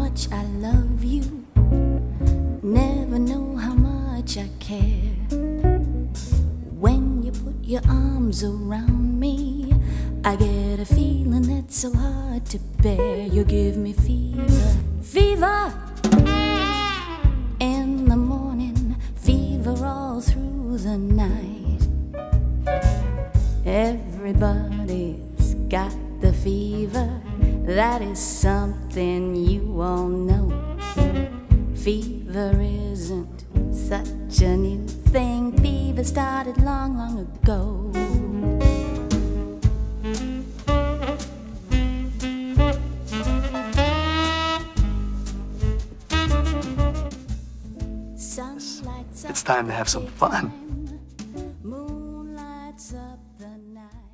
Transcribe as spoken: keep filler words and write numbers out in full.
much I love you. Never know how much I care. When you put your arms around me, I get a feeling that's so hard to bear. You give me fever, fever in the morning, fever all through the night. Everybody's got the fever, that is something you all know. Fever isn't such a new thing. Fever started long, long ago. It's time to have some fun. Moon lights up the night.